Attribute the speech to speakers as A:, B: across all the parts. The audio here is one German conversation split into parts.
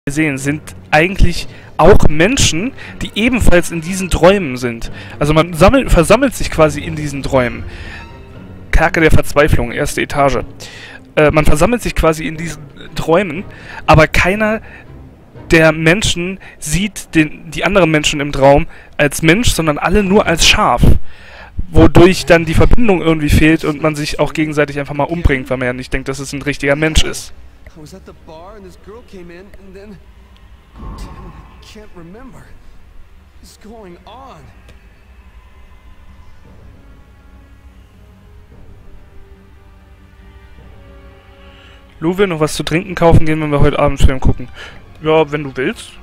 A: sehen, sind eigentlich auch Menschen, die ebenfalls in diesen Träumen sind. Also man versammelt sich quasi in diesen Träumen. Kerker der Verzweiflung, erste Etage. Man versammelt sich quasi in diesen Träumen, aber keiner der Menschen sieht die anderen Menschen im Traum als Mensch, sondern alle nur als Schaf. Wodurch dann die Verbindung irgendwie fehlt und man sich auch gegenseitig einfach mal umbringt, weil man ja nicht denkt, dass es ein richtiger Mensch ist.
B: I was at the bar and this girl came in and then... Damn, I can't remember. What's going on?
A: Lou will noch was zu trinken kaufen gehen, wenn wir heute Abend Film gucken. Ja, wenn du willst.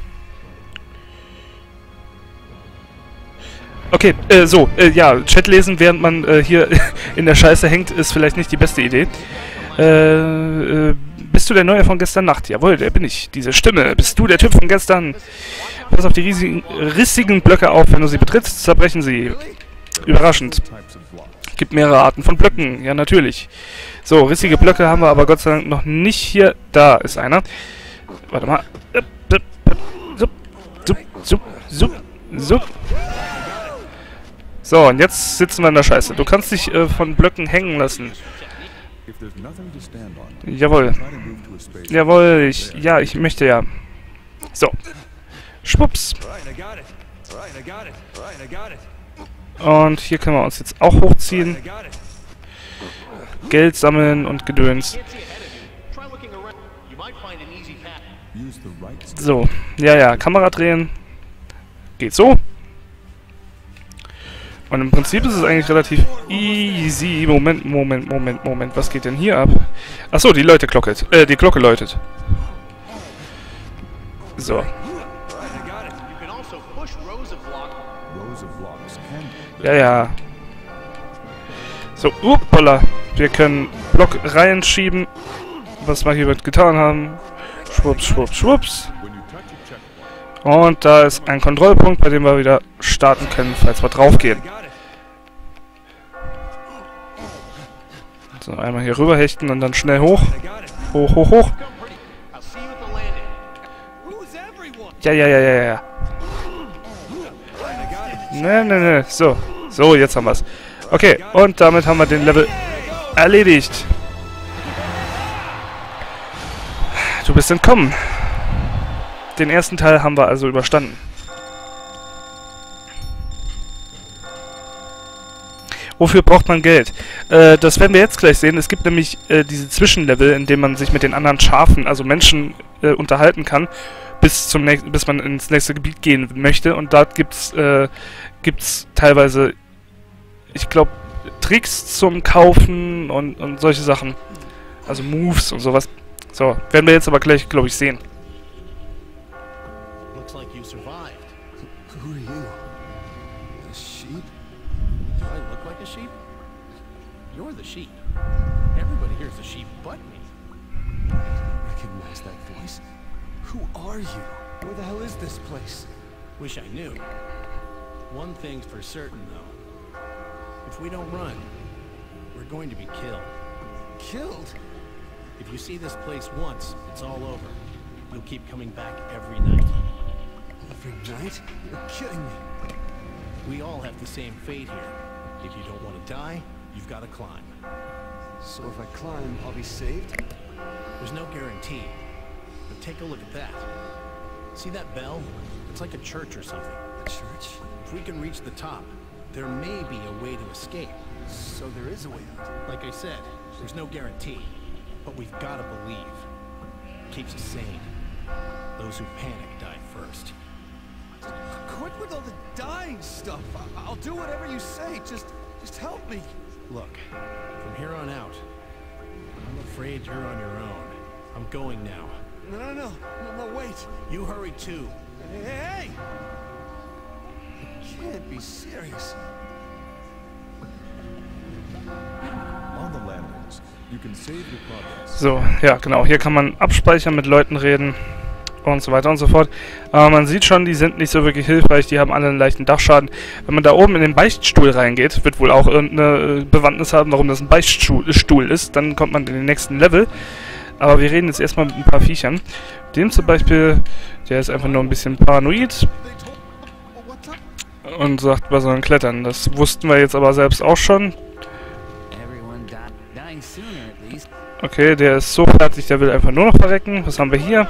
A: Okay, ja, Chat lesen, während man hier in der Scheiße hängt, ist vielleicht nicht die beste Idee. Bist du der Neue von gestern Nacht? Jawohl, der bin ich. Diese Stimme. Bist du der Typ von gestern? Pass auf die rissigen Blöcke auf. Wenn du sie betrittst, zerbrechen sie. Überraschend. Gibt mehrere Arten von Blöcken. Ja, natürlich. So, rissige Blöcke haben wir aber Gott sei Dank noch nicht hier. Da ist einer. Warte mal. So, und jetzt sitzen wir in der Scheiße. Du kannst dich von Blöcken hängen lassen. Jawohl. Jawohl, ich möchte ja. So. Schwupps. Und hier können wir uns jetzt auch hochziehen. Geld sammeln und Gedöns. So. Ja, Kamera drehen. Geht so. Und im Prinzip ist es eigentlich relativ easy. Moment. Was geht denn hier ab? Achso, die Glocke läutet. So. Ja. So, hoppala. Wir können Block reinschieben. Was wir hier getan haben. Schwupps. Und da ist ein Kontrollpunkt, bei dem wir wieder starten können, falls wir draufgehen. So, einmal hier rüber hechten und dann schnell hoch. Hoch. Ja. Ne. So, jetzt haben wir's. Okay, und damit haben wir den Level erledigt. Du bist entkommen. Den ersten Teil haben wir also überstanden. Wofür braucht man Geld? Das werden wir jetzt gleich sehen. Es gibt nämlich diese Zwischenlevel, in denen man sich mit den anderen Schafen, also Menschen, unterhalten kann, bis man ins nächste Gebiet gehen möchte. Und dort gibt's teilweise, ich glaube, Tricks zum Kaufen und solche Sachen. Also Moves und sowas. So, werden wir jetzt aber gleich, glaube ich, sehen.
B: Who are you? A sheep?
C: Do I look like a sheep? You're the sheep. Everybody here's a sheep but me.
B: Recognize that voice? Who are you? Where the hell is this place?
C: Wish I knew. One thing's for certain, though. If we don't run, we're going to be killed.
B: Killed?
C: If you see this place once, it's all over. You'll keep coming back every night.
B: Every night? You're kidding me.
C: We all have the same fate here. If you don't want to die, you've got to climb.
B: So if I climb, I'll be saved?
C: There's no guarantee. But take a look at that. See that bell? It's like a church or something.
B: A church?
C: If we can reach the top, there may be a way to escape.
B: So there is a way out.
C: Like I said, there's no guarantee. But we've got to believe. Keeps us sane. Those who panic die first.
B: Quit with all the dying stuff. I'll do whatever you say. Just help me.
C: Look, from here on out, I'm afraid you're on your own. I'm going now.
B: No, wait.
C: You hurry too.
B: Hey! You can't be serious.
D: On the landings, you can save your progress.
A: So, ja, genau. Hier kann man abspeichern, mit Leuten reden und so weiter und so fort. Aber man sieht schon, die sind nicht so wirklich hilfreich. Die haben alle einen leichten Dachschaden. Wenn man da oben in den Beichtstuhl reingeht, wird wohl auch irgendeine Bewandtnis haben, warum das ein Beichtstuhl ist. Dann kommt man in den nächsten Level. Aber wir reden jetzt erstmal mit ein paar Viechern. Dem zum Beispiel, der ist einfach nur ein bisschen paranoid und sagt, wir sollen klettern. Das wussten wir jetzt aber selbst auch schon. Okay, der ist so fertig, der will einfach nur noch verrecken. Was haben wir hier?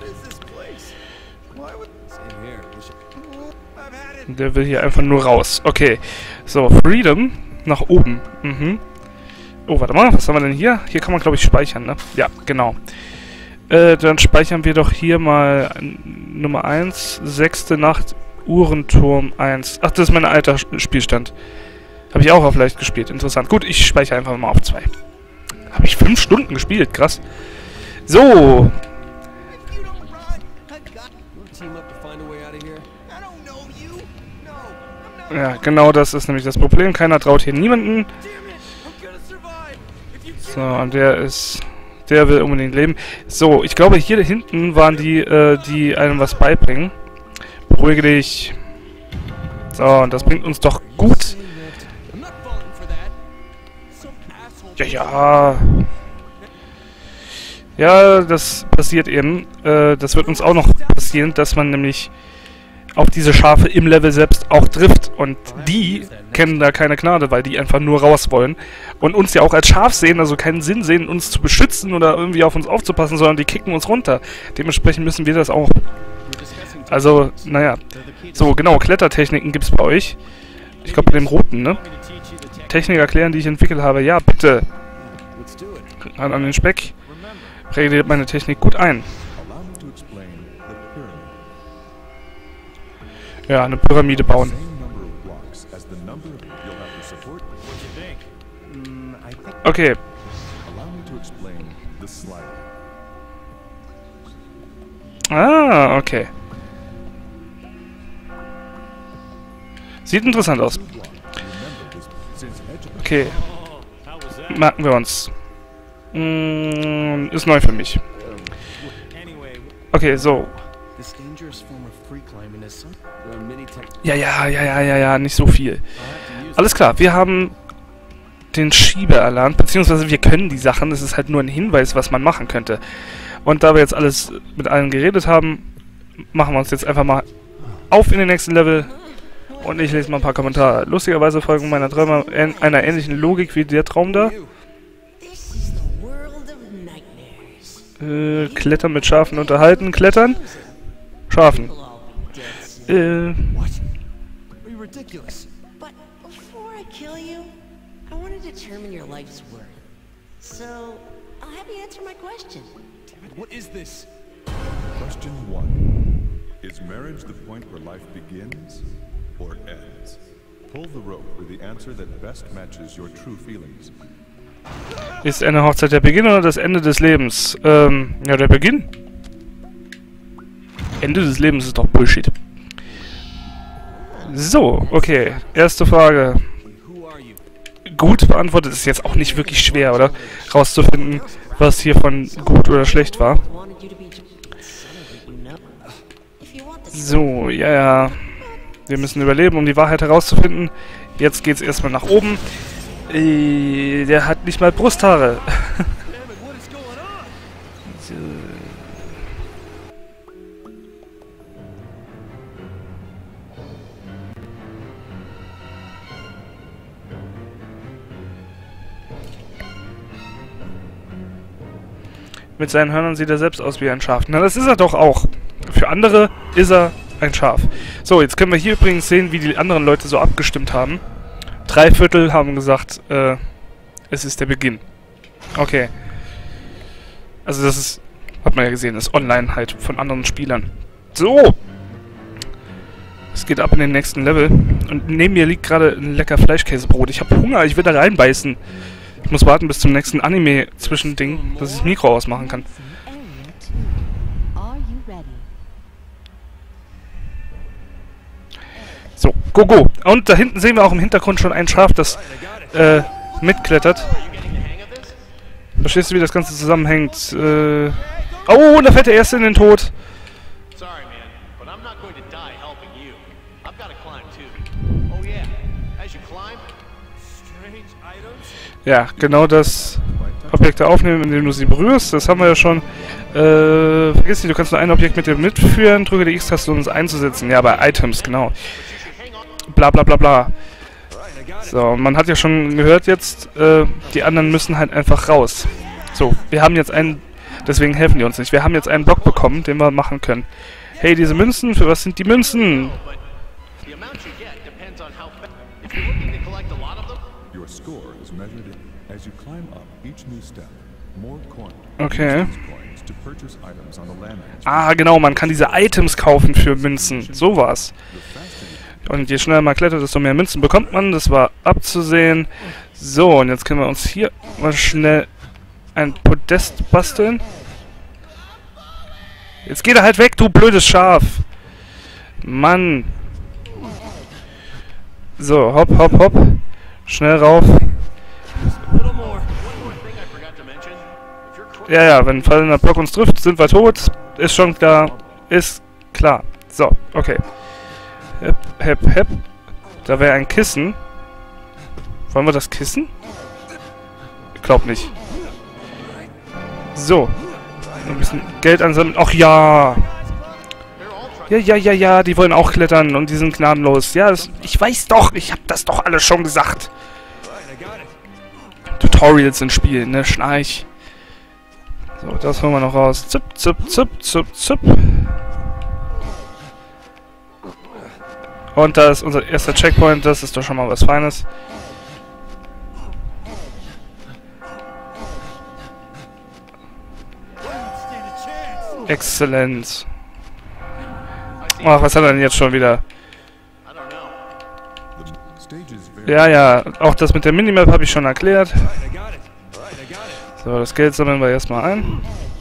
A: Der will hier einfach nur raus. Okay, so, Freedom nach oben. Oh, warte mal, was haben wir denn hier? Hier kann man, glaube ich, speichern, ne? Ja, genau. Dann speichern wir doch hier mal Nummer 1, 6. Nacht, Uhrenturm 1. Ach, das ist mein alter Spielstand. Habe ich auch auf leicht gespielt. Interessant. Gut, ich speichere einfach mal auf 2. Habe ich 5 Stunden gespielt. Krass. So. Ja, genau das ist nämlich das Problem. Keiner traut hier niemanden. So, und der will unbedingt leben. So, ich glaube, hier hinten waren die, die einem was beibringen. Beruhige dich. So, und das bringt uns doch gut. Ja. Ja, das passiert eben. Das wird uns auch noch passieren, dass man nämlich auf diese Schafe im Level selbst auch trifft. Und die kennen da keine Gnade, weil die einfach nur raus wollen. Und uns ja auch als Schaf sehen, also keinen Sinn sehen, uns zu beschützen oder irgendwie auf uns aufzupassen, sondern die kicken uns runter. Dementsprechend müssen wir das auch. Also, naja. So, genau, Klettertechniken gibt es bei euch. Ich glaube bei dem Roten, ne? Technik erklären, die ich entwickelt habe. Ja, bitte. Hand an den Speck. Präge meine Technik gut ein. Ja, eine Pyramide bauen. Okay. Ah, okay. Sieht interessant aus. Okay. Merken wir uns. Ist neu für mich. Okay, so. Ja, nicht so viel. Alles klar, wir haben den Schieber erlernt, beziehungsweise wir können die Sachen, es ist halt nur ein Hinweis, was man machen könnte. Und da wir jetzt alles mit allen geredet haben, machen wir uns jetzt einfach mal auf in den nächsten Level und ich lese mal ein paar Kommentare. Lustigerweise folgen meiner Träume einer ähnlichen Logik wie der Traum da. Klettern mit Schafen unterhalten, klettern, Schafen.
B: Ridiculous.
E: But before I kill you, I want to determine your life's worth. So, I'll have you answer my question.
B: Damn it, what is this?
D: Question 1. Is marriage the point where life begins or ends? Pull the rope for the answer that best matches your true feelings.
A: Ist eine Hochzeit der Beginn oder das Ende des Lebens? Ja, der Beginn. Ende des Lebens ist doch Bullshit. So, okay. Erste Frage. Gut beantwortet, ist jetzt auch nicht wirklich schwer, oder? Rauszufinden, was hier von gut oder schlecht war. So, ja. Wir müssen überleben, um die Wahrheit herauszufinden. Jetzt geht's erstmal nach oben. Der hat nicht mal Brusthaare. So. Mit seinen Hörnern sieht er selbst aus wie ein Schaf. Na, das ist er doch auch. Für andere ist er ein Schaf. So, jetzt können wir hier übrigens sehen, wie die anderen Leute so abgestimmt haben. 3/4 haben gesagt, es ist der Beginn. Okay. Also das ist, hat man ja gesehen, ist online halt von anderen Spielern. So! Es geht ab in den nächsten Level. Und neben mir liegt gerade ein lecker Fleischkäsebrot. Ich habe Hunger, ich will da reinbeißen. Ich muss warten bis zum nächsten Anime-Zwischending, dass ich das Mikro ausmachen kann. So, go. Und da hinten sehen wir auch im Hintergrund schon ein Schaf, das mitklettert. Verstehst du, wie das Ganze zusammenhängt? Oh, und da fällt der Erste in den Tod. Ja, genau das Objekte aufnehmen, indem du sie berührst. Das haben wir ja schon. Vergiss nicht, du kannst nur ein Objekt mit dir mitführen. Drücke die X-Taste, um es einzusetzen. Ja, bei Items, genau. Bla bla bla bla. So, man hat ja schon gehört jetzt, die anderen müssen halt einfach raus. So, wir haben jetzt einen, deswegen helfen die uns nicht. Wir haben jetzt einen Block bekommen, den wir machen können. Hey, diese Münzen, für was sind die Münzen?
D: Your score is measured as you climb up each new step. More coins.
A: Okay.
D: Use these coins to purchase items on the landings.
A: Ah, genau, man kann diese Items kaufen für Münzen. So war's. Und je schneller man klettert, desto mehr Münzen bekommt man. Das war abzusehen. So, und jetzt können wir uns hier mal schnell ein Podest basteln. Jetzt geht er halt weg, du blödes Schaf. Mann. So, hopp, hopp, hopp. Schnell rauf. Ja, ja, wenn ein fallender Block uns trifft, sind wir tot. Ist schon klar. Ist klar. So, okay. Hep, hep, hep. Da wäre ein Kissen. Wollen wir das Kissen? Ich glaub nicht. So. Ein bisschen Geld ansammeln. Ach ja. Ja, ja, ja, ja. Die wollen auch klettern und die sind gnadenlos. Ja, das, ich weiß doch. Ich hab das doch alles schon gesagt. Tutorials in Spielen, ne? Schnarch. So, das holen wir noch raus. Zip, zip, zip, zip, zip. Und da ist unser erster Checkpoint. Das ist doch schon mal was Feines. Exzellent. Ach, was hat er denn jetzt schon wieder? Ja, ja, auch das mit der Minimap habe ich schon erklärt. So, das Geld sammeln wir erstmal ein.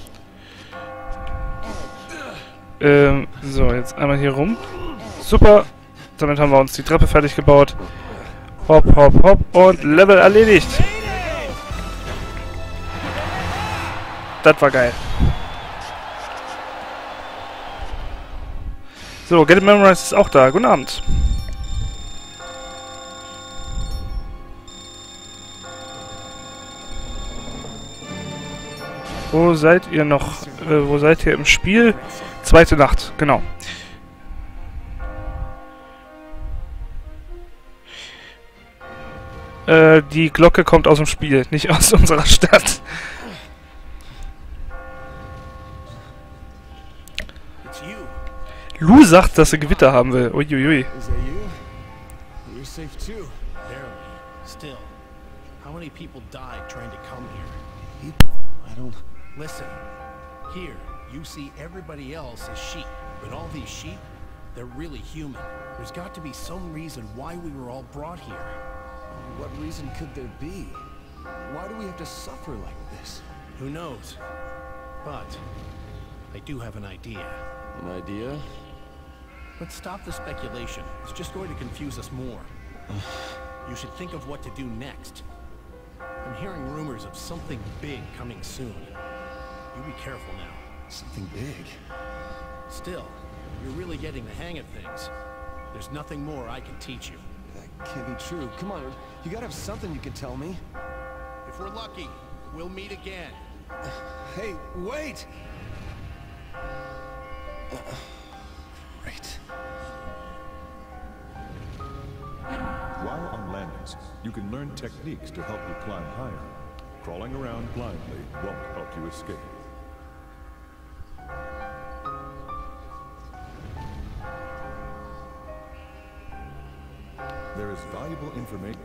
A: So, jetzt einmal hier rum. Super. Damit haben wir uns die Treppe fertig gebaut. Hopp, hopp, hopp. Und Level erledigt. Das war geil. So, Get It Memorized ist auch da. Guten Abend. Wo seid ihr noch? Wo seid ihr im Spiel? Zweite Nacht, genau. Die Glocke kommt aus dem Spiel, nicht aus unserer Stadt. Lou sagt, dass er Gewitter haben will. Uiuiui.
B: Is that you? You're safe too.
C: Barely. Still. How many people died trying to come here?
B: People? I don't...
C: Listen. Here, you see everybody else as sheep. But all these sheep, they're really human. There's got to be some reason why we were all brought here.
B: What reason could there be? Why do we have to suffer like this?
C: Who knows? But I do have an idea.
B: An idea?
C: Let's stop the speculation. It's just going to confuse us more. You should think of what to do next. I'm hearing rumors of something big coming soon. You be careful now.
B: Something big?
C: Still, you're really getting the hang of things. There's nothing more I can teach you.
B: That can't be true. Come on, you gotta have something you can tell me.
C: If we're lucky, we'll meet again.
B: Hey, wait! Great.
D: While on landings, you can learn techniques to help you climb higher. Crawling around blindly won't help you escape. There is valuable information.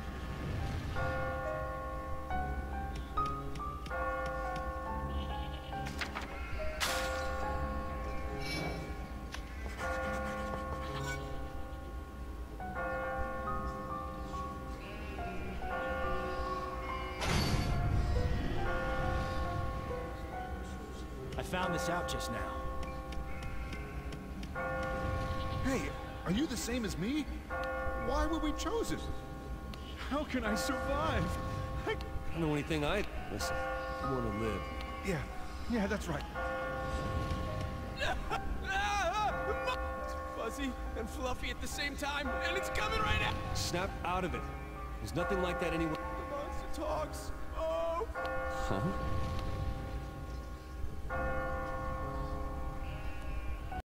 F: I found this out just now.
D: Hey, are you the same as me? Why were we chosen? How can I survive?
B: The only thing I... Listen, I want to live.
D: Yeah, that's right.
F: It's fuzzy and fluffy at the same time, and it's coming right at...
B: Snap out of it. There's nothing like that anywhere.
F: The monster talks. Oh! rope.
B: Huh?